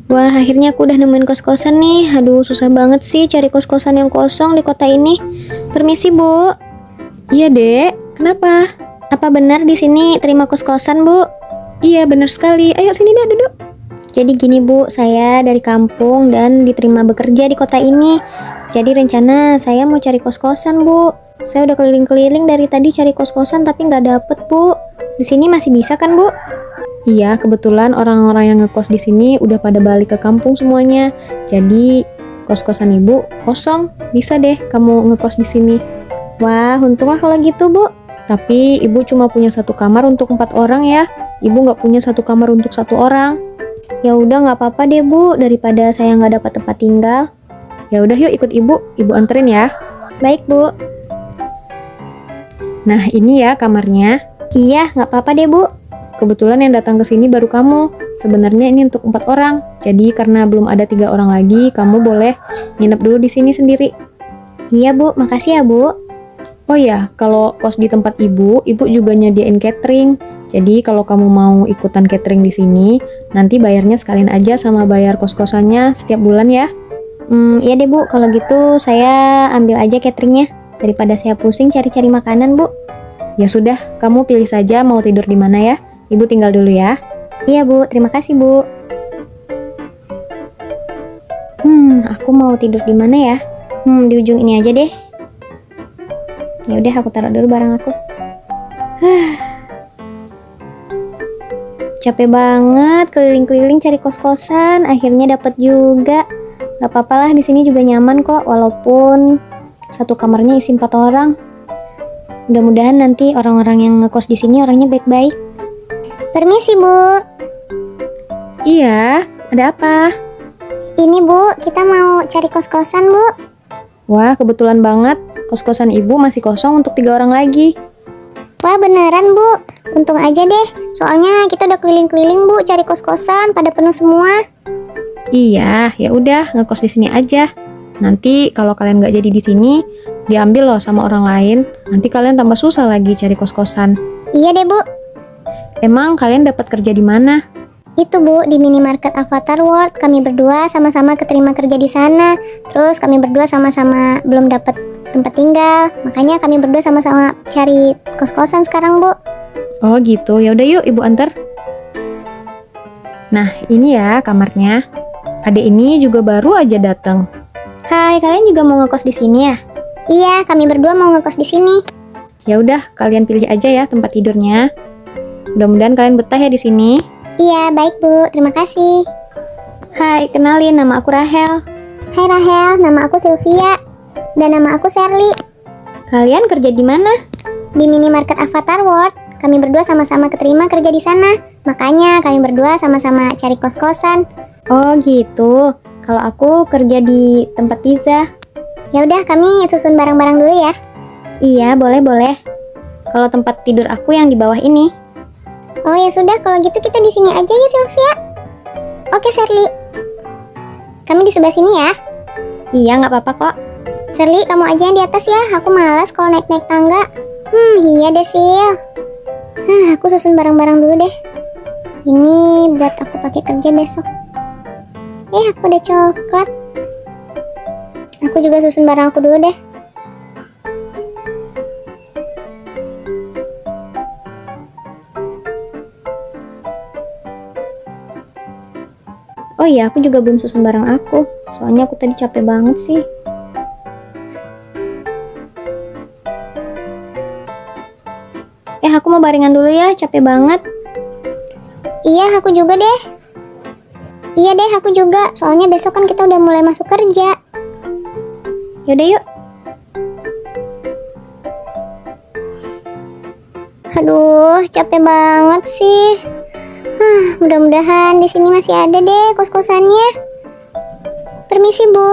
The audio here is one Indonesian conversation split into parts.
Wah, akhirnya aku udah nemuin kos-kosan nih. Aduh, susah banget sih cari kos-kosan yang kosong di kota ini. Permisi, Bu. Iya, Dek. Kenapa? Apa benar di sini terima kos-kosan, Bu? Iya, benar sekali. Ayo sini deh, duduk. Jadi gini, Bu, saya dari kampung dan diterima bekerja di kota ini. Jadi rencana saya mau cari kos-kosan, Bu. Saya udah keliling-keliling dari tadi cari kos-kosan tapi nggak dapet, Bu. Di sini masih bisa kan, Bu? Iya, kebetulan orang-orang yang ngekos di sini udah pada balik ke kampung semuanya. Jadi, kos-kosan Ibu kosong. Bisa deh kamu ngekos di sini. Wah, untunglah kalau gitu, Bu. Tapi Ibu cuma punya satu kamar untuk 4 orang ya. Ibu nggak punya satu kamar untuk 1 orang. Ya udah nggak apa-apa deh, Bu, daripada saya nggak dapat tempat tinggal. Ya udah yuk ikut Ibu anterin ya. Baik, Bu. Nah, ini ya kamarnya. Iya, nggak apa-apa deh, Bu. Kebetulan yang datang ke sini baru kamu. Sebenarnya ini untuk 4 orang. Jadi karena belum ada 3 orang lagi, kamu boleh nginep dulu di sini sendiri. Iya, Bu. Makasih ya, Bu. Oh ya, kalau kos di tempat Ibu juga nyediain catering. Jadi kalau kamu mau ikutan catering di sini, nanti bayarnya sekalian aja sama bayar kos-kosannya setiap bulan ya. Iya deh, Bu. Kalau gitu saya ambil aja cateringnya daripada saya pusing cari-cari makanan, Bu. Ya sudah, kamu pilih saja mau tidur di mana ya. Ibu tinggal dulu ya. Iya, Bu. Terima kasih, Bu. Aku mau tidur di mana ya? Di ujung ini aja deh. Ya udah, aku taruh dulu barang aku. Capek banget keliling-keliling cari kos-kosan, akhirnya dapat juga. Gak apa-apa lah, di sini juga nyaman kok, walaupun satu kamarnya isi 4 orang. Mudah-mudahan nanti orang-orang yang ngekos di sini orangnya baik-baik. Permisi, Bu. Iya, ada apa? Ini, Bu, kita mau cari kos-kosan, Bu. Wah, kebetulan banget. Kos-kosan Ibu masih kosong untuk 3 orang lagi. Wah, beneran, Bu. Untung aja deh. Soalnya kita udah keliling-keliling, Bu, cari kos-kosan pada penuh semua. Iya, ya udah ngekos di sini aja. Nanti kalau kalian nggak jadi di sini, diambil loh sama orang lain. Nanti kalian tambah susah lagi cari kos-kosan. Iya deh, Bu. Emang kalian dapat kerja di mana? Itu, Bu, di minimarket Avatar World. Kami berdua sama-sama keterima kerja di sana. Terus kami berdua sama-sama belum dapat tempat tinggal. Makanya kami berdua sama-sama cari kos-kosan sekarang, Bu. Oh gitu, ya udah yuk Ibu antar. Nah, ini ya kamarnya. Adek ini juga baru aja datang. Hai, kalian juga mau ngekos di sini ya? Iya, kami berdua mau ngekos di sini. Ya udah, kalian pilih aja ya tempat tidurnya. Mudah-mudahan kalian betah ya di sini. Iya, baik, Bu. Terima kasih. Hai, kenalin, nama aku Rahel. Hai Rahel, nama aku Sylvia. Dan nama aku Sherly. Kalian kerja di mana? Di minimarket Avatar World. Kami berdua sama-sama keterima kerja di sana. Makanya kami berdua sama-sama cari kos-kosan. Oh gitu. Kalau aku kerja di tempat pizza. Ya udah, kami susun barang-barang dulu ya. Iya, boleh. Kalau tempat tidur aku yang di bawah ini. Oh ya sudah, kalau gitu kita di sini aja ya, Sylvia. Oke, Sherly. Kami di sebelah sini ya. Iya, nggak apa-apa kok. Sherly, kamu aja yang di atas ya. Aku malas kalau naik-naik tangga. Iya deh, Sil. Aku susun barang-barang dulu deh. Ini buat aku pakai kerja besok. Aku udah coklat. Aku juga susun barang aku dulu deh. Oh iya, aku juga belum susun barang aku. Soalnya aku tadi capek banget sih. Aku mau baringan dulu ya, capek banget. Iya, aku juga deh. Iya deh, aku juga. Soalnya besok kan kita udah mulai masuk kerja. Yaudah yuk. Aduh, capek banget sih. Mudah-mudahan di sini masih ada deh kos-kosannya. Permisi, Bu.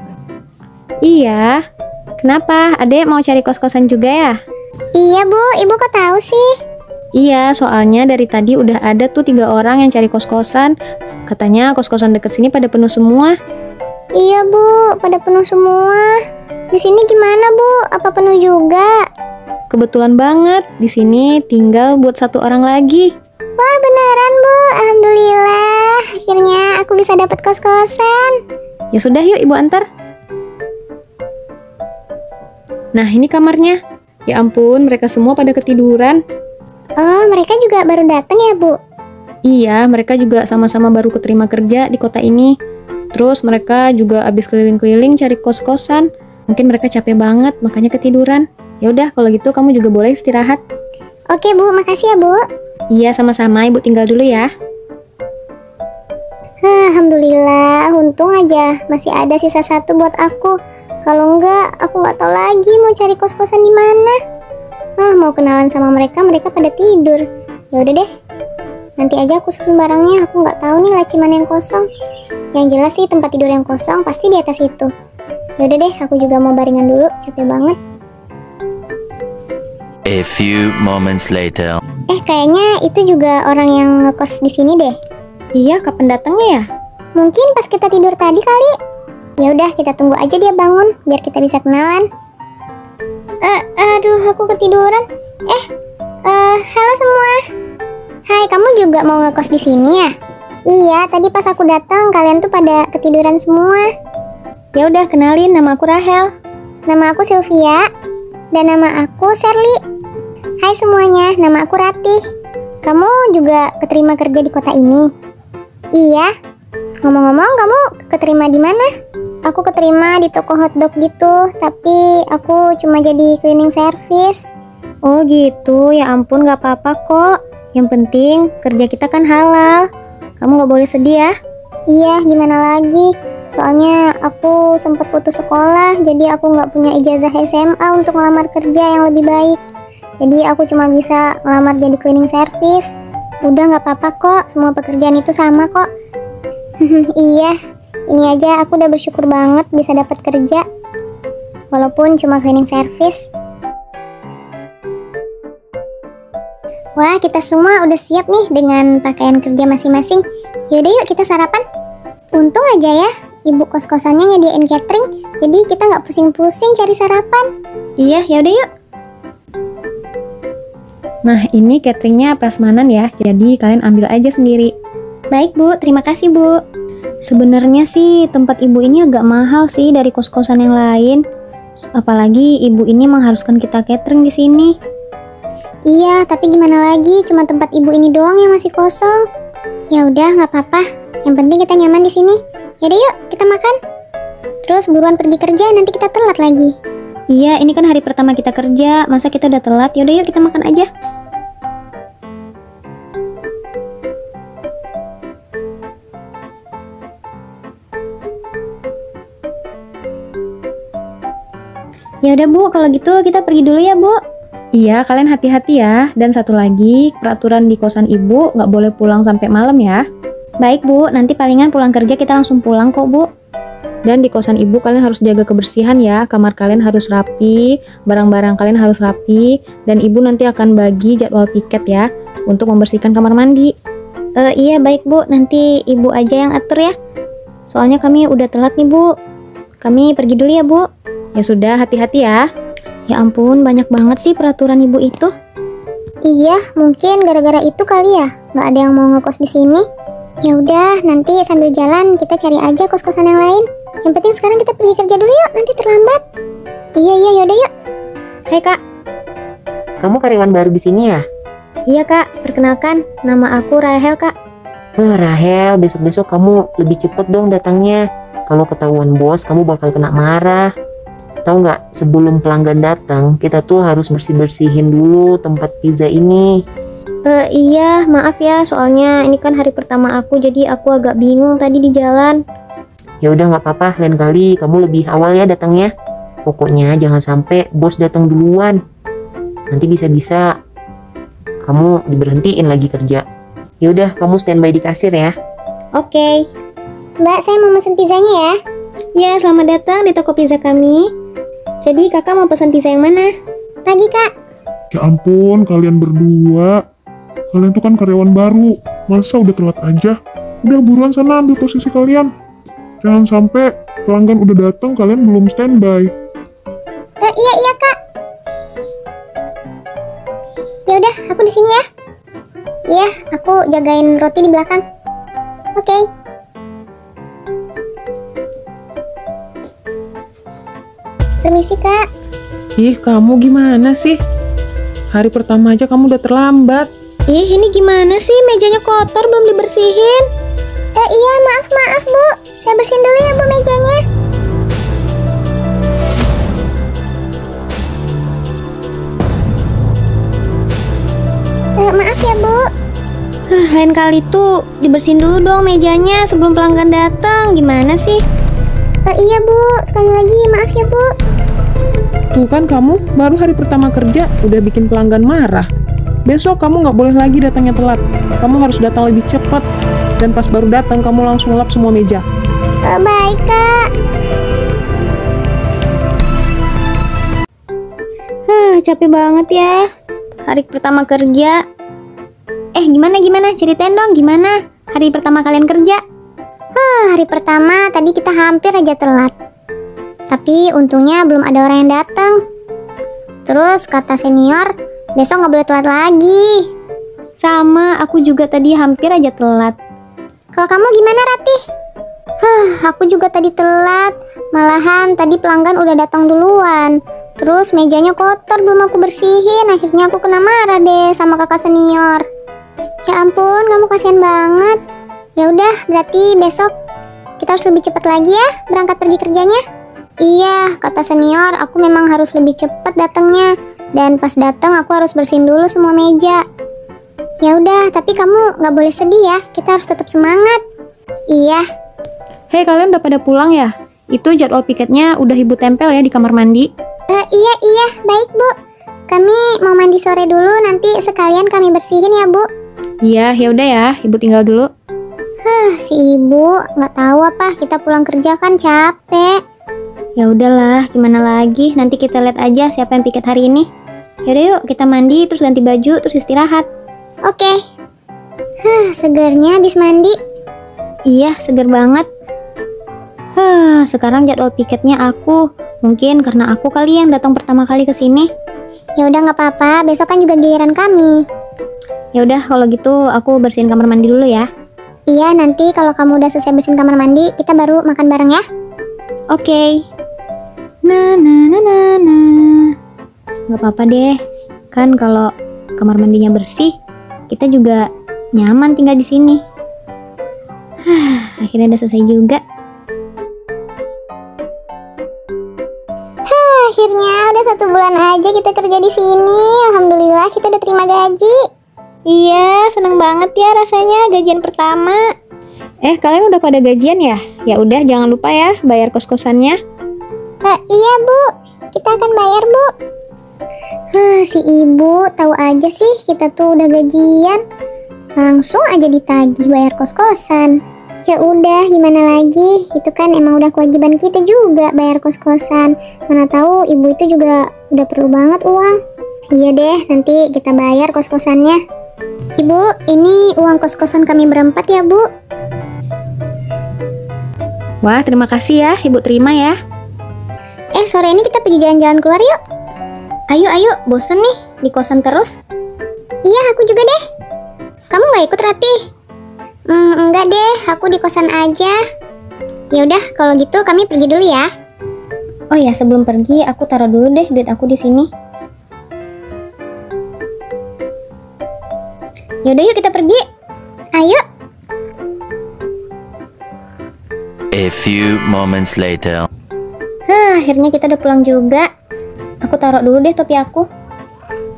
Iya. Kenapa? Adek mau cari kos-kosan juga ya? Iya, Bu. Ibu kok tahu sih? Iya, soalnya dari tadi udah ada tuh 3 orang yang cari kos-kosan. Katanya kos-kosan deket sini pada penuh semua. Iya, Bu. Pada penuh semua. Di sini gimana, Bu? Apa penuh juga? Kebetulan banget, di sini tinggal buat 1 orang lagi. Wah, beneran, Bu. Alhamdulillah. akhirnya aku bisa dapat kos-kosan. Ya sudah, yuk ibu antar. Nah, ini kamarnya. Ya ampun, mereka semua pada ketiduran. Oh, mereka juga baru datang ya, Bu? Iya, mereka juga sama-sama baru keterima kerja di kota ini. Terus mereka juga habis keliling-keliling cari kos-kosan. Mungkin mereka capek banget, makanya ketiduran. Ya udah, kalau gitu kamu juga boleh istirahat. Oke, Bu, makasih ya, Bu. Iya, sama-sama. Ibu tinggal dulu ya. Alhamdulillah, untung aja masih ada sisa satu buat aku. Kalau enggak, aku nggak tahu lagi mau cari kos-kosan di mana. Mau kenalan sama mereka, mereka pada tidur. Ya udah deh, nanti aja aku susun barangnya. Aku nggak tahu nih laci mana yang kosong. Yang jelas sih tempat tidur yang kosong pasti di atas itu. Ya udah deh, aku juga mau baringan dulu, capek banget. A few moments later. Kayaknya itu juga orang yang ngekos di sini deh. Iya, kapan datangnya ya? Mungkin pas kita tidur tadi kali. Ya udah, kita tunggu aja dia bangun biar kita bisa kenalan. Aduh, aku ketiduran. Halo semua. Hai, kamu juga mau ngekos di sini ya? Iya, tadi pas aku datang kalian tuh pada ketiduran semua. Ya udah, kenalin, nama aku Rahel. Nama aku Sylvia. Dan nama aku Sherly. Hai semuanya, nama aku Ratih. Kamu juga keterima kerja di kota ini? Iya. Ngomong-ngomong, kamu keterima di mana? Aku keterima di toko hotdog gitu, tapi aku cuma jadi cleaning service. Oh gitu, ya ampun, gak apa-apa kok. Yang penting kerja kita kan halal. Kamu gak boleh sedih ya. Iya, gimana lagi? Soalnya aku sempat putus sekolah, jadi aku nggak punya ijazah SMA untuk ngelamar kerja yang lebih baik. Jadi aku cuma bisa ngelamar jadi cleaning service. Udah nggak apa-apa kok, semua pekerjaan itu sama kok. Iya, ini aja aku udah bersyukur banget bisa dapat kerja. Walaupun cuma cleaning service. Wah, kita semua udah siap nih dengan pakaian kerja masing-masing. Yaudah yuk kita sarapan. Untung aja ya, ibu kos-kosannya nyediain catering, jadi kita nggak pusing-pusing cari sarapan. Iya, yaudah yuk. Nah, ini cateringnya prasmanan ya, jadi kalian ambil aja sendiri. Baik Bu, terima kasih Bu. Sebenarnya sih tempat ibu ini agak mahal sih dari kos-kosan yang lain. Apalagi ibu ini mengharuskan kita catering di sini. Iya, tapi gimana lagi, cuma tempat ibu ini doang yang masih kosong. Ya udah, nggak apa-apa. Yang penting kita nyaman di sini. Yaudah yuk, kita makan. Terus buruan pergi kerja, nanti kita telat lagi. Iya, ini kan hari pertama kita kerja, masa kita udah telat? Yaudah yuk, kita makan aja. Ya udah Bu, kalau gitu kita pergi dulu ya Bu. Iya, kalian hati-hati ya. Dan satu lagi, peraturan di kosan ibu nggak boleh pulang sampai malam ya. Baik Bu, nanti palingan pulang kerja kita langsung pulang kok Bu. Dan di kosan ibu kalian harus jaga kebersihan ya. Kamar kalian harus rapi, barang-barang kalian harus rapi. Dan ibu nanti akan bagi jadwal piket ya, untuk membersihkan kamar mandi. Iya baik Bu, nanti ibu aja yang atur ya. Soalnya kami udah telat nih Bu. Kami pergi dulu ya Bu. Ya sudah, hati-hati ya. Ya ampun, banyak banget sih peraturan ibu itu. Iya, mungkin gara-gara itu kali ya, nggak ada yang mau ngekos di sini. Ya udah, nanti sambil jalan kita cari aja kos-kosan yang lain. Yang penting sekarang kita pergi kerja dulu yuk, nanti terlambat. Iya, yaudah yuk. Hai Kak. Kamu karyawan baru di sini ya? Iya Kak, perkenalkan, nama aku Rahel Kak. Rahel, besok-besok kamu lebih cepet dong datangnya. Kalau ketahuan bos, kamu bakal kena marah. Tahu nggak, sebelum pelanggan datang, kita tuh harus bersih-bersihin dulu tempat pizza ini. Iya, maaf ya, soalnya ini kan hari pertama aku, jadi aku agak bingung tadi di jalan. Ya udah nggak apa-apa, lain kali kamu lebih awal ya datangnya. Pokoknya jangan sampai bos datang duluan. Nanti bisa-bisa kamu diberhentiin lagi kerja. Ya udah, kamu standby di kasir ya. Oke. Mbak, saya mau pesen pizzanya ya. Ya, selamat datang di toko pizza kami. Jadi kakak mau pesan pizza yang mana? Pagi Kak. Ya ampun, kalian berdua. Kalian tuh kan karyawan baru. Masa udah telat aja? Udah buruan sana ambil posisi kalian. Jangan sampai pelanggan udah datang kalian belum standby. Iya Kak. Ya udah, aku di sini ya. Iya, aku jagain roti di belakang. Oke. Permisi, Kak. Ih, kamu gimana sih? Hari pertama aja kamu udah terlambat. Ih, ini gimana sih? Mejanya kotor, belum dibersihin. Iya, maaf, Bu. Saya bersihin dulu ya, Bu, mejanya. Maaf ya, Bu. Lain kali tuh dibersihin dulu dong mejanya sebelum pelanggan datang. Gimana sih? Iya, Bu. Sekali lagi, maaf ya, Bu. Tuh kan kamu baru hari pertama kerja udah bikin pelanggan marah. Besok kamu nggak boleh lagi datangnya telat. Kamu harus datang lebih cepat. Dan pas baru datang kamu langsung lap semua meja. Baik, Kak. Capek banget ya. Hari pertama kerja. Gimana? Ceritain dong gimana hari pertama kalian kerja? Hari pertama tadi kita hampir aja telat. Tapi untungnya belum ada orang yang datang. Terus kata senior, besok nggak boleh telat lagi. Sama, aku juga tadi hampir aja telat. Kalau kamu gimana, Ratih? Aku juga tadi telat. Malahan tadi pelanggan udah datang duluan. Terus mejanya kotor, belum aku bersihin. Akhirnya aku kena marah deh sama kakak senior. Ya ampun, kamu kasihan banget. Ya udah, berarti besok kita harus lebih cepat lagi ya berangkat pergi kerjanya. Iya, kata senior, aku memang harus lebih cepat datangnya. Dan pas datang aku harus bersihin dulu semua meja. Ya udah, tapi kamu nggak boleh sedih ya. Kita harus tetap semangat. Iya. Hei, kalian udah pada pulang ya? Itu jadwal piketnya udah ibu tempel ya di kamar mandi. Iya, baik, Bu. Kami mau mandi sore dulu, nanti sekalian kami bersihin ya, Bu. Iya, ya udah ya, ibu tinggal dulu. Si ibu nggak tahu apa, kita pulang kerja kan capek. Ya udahlah, gimana lagi? Nanti kita lihat aja siapa yang piket hari ini. Yaudah yuk, kita mandi, terus ganti baju, terus istirahat. Oke. Segernya habis mandi. Iya, seger banget. Sekarang jadwal piketnya aku. Mungkin karena aku kali yang datang pertama kali ke sini. Ya udah nggak apa-apa, besok kan juga giliran kami. Ya udah, kalau gitu aku bersihin kamar mandi dulu ya. Iya, nanti kalau kamu udah selesai bersihin kamar mandi, kita baru makan bareng ya. Oke. Nggak apa-apa deh. Kan kalau kamar mandinya bersih, kita juga nyaman tinggal di sini. Akhirnya udah selesai juga. Akhirnya udah 1 bulan aja kita kerja di sini. Alhamdulillah kita udah terima gaji. Iya, seneng banget ya rasanya gajian pertama. Kalian udah pada gajian ya? Ya udah, jangan lupa ya bayar kos-kosannya. Iya, Bu. Kita akan bayar, Bu. Si ibu tahu aja sih kita tuh udah gajian. Langsung aja ditagih bayar kos-kosan. Ya udah, gimana lagi? Itu kan emang udah kewajiban kita juga bayar kos-kosan. Mana tahu ibu itu juga udah perlu banget uang. Iya deh, nanti kita bayar kos-kosannya. Ibu, ini uang kos-kosan kami berempat ya, Bu. Wah, terima kasih ya, Ibu terima ya. Sore ini kita pergi jalan-jalan keluar yuk. Ayo, bosen nih di kosan terus. Iya, aku juga deh. Kamu nggak ikut, Ratih? Enggak deh, aku di kosan aja. Ya udah, kalau gitu kami pergi dulu ya. Oh ya, sebelum pergi aku taruh dulu deh duit aku di sini. Yaudah yuk kita pergi. Ayo. A few moments later. Akhirnya kita udah pulang juga. Aku taruh dulu deh topi aku.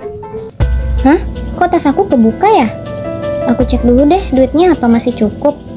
Hah? Kok tas aku kebuka ya? Aku cek dulu deh duitnya apa masih cukup.